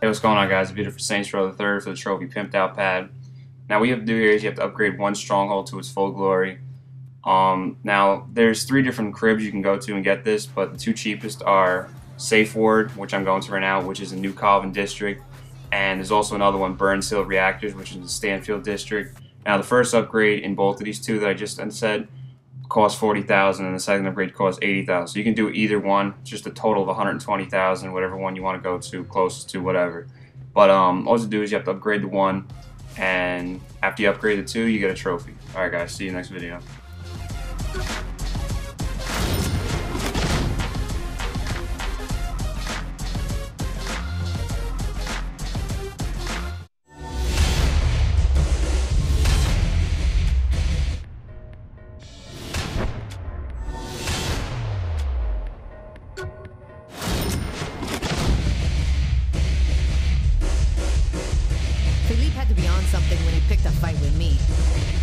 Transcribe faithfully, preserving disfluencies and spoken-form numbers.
Hey, what's going on, guys? It's Peter for Saints Row the Third for the Trophy Pimped Out Pad. Now, what you have to do here is you have to upgrade one stronghold to its full glory. Um, now, there's three different cribs you can go to and get this, but the two cheapest are Safe Ward, which I'm going to right now, which is in New Calvin District, and there's also another one, Burns Hill Reactors, which is in Stanfield District. Now, the first upgrade in both of these two that I just said costs forty thousand dollars, and the second upgrade costs eighty thousand dollars. So you can do either one, just a total of one hundred twenty thousand dollars, whatever one you want to go to, closest to, whatever. But um, all you do is you have to upgrade the one, and after you upgrade the two, you get a trophy. Alright guys, see you next video. Philippe had to be on something when he picked a fight with me.